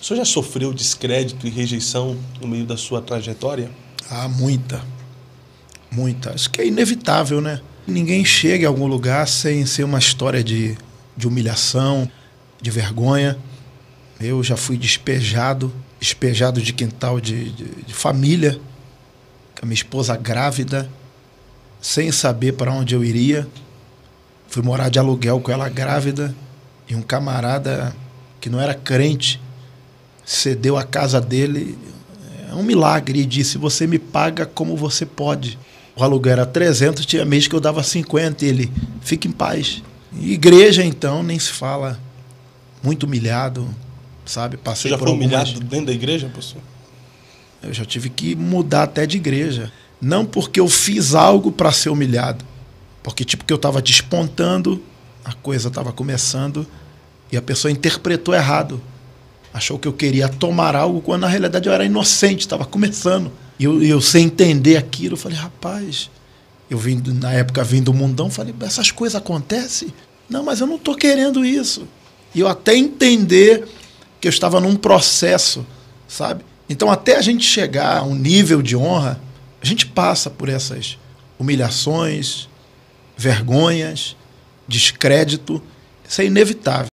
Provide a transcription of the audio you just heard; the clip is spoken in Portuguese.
O senhor já sofreu descrédito e rejeição no meio da sua trajetória? Ah, muita. Muita. Acho que é inevitável, né? Ninguém chega em algum lugar sem ser uma história de humilhação, de vergonha. Eu já fui despejado de quintal de família, com a minha esposa grávida, sem saber para onde eu iria. Fui morar de aluguel com ela grávida e um camarada que não era crente cedeu a casa dele. É um milagre. E disse: você me paga como você pode. O aluguel era 300, tinha mês que eu dava 50. E ele: fique em paz. E igreja, então, nem se fala. Muito humilhado, sabe? Passei Você já por foi algumas... humilhado dentro da igreja, pastor? Eu já tive que mudar até de igreja. Não porque eu fiz algo para ser humilhado. Porque tipo que eu estava despontando, a coisa estava começando e a pessoa interpretou errado. Achou que eu queria tomar algo quando na realidade eu era inocente, estava começando. E eu sem entender aquilo, eu falei: rapaz, eu vim, na época vim do mundão, falei: essas coisas acontecem? Não, mas eu não estou querendo isso. E eu até entender que eu estava num processo, sabe? Então até a gente chegar a um nível de honra, a gente passa por essas humilhações, vergonhas, descrédito. Isso é inevitável.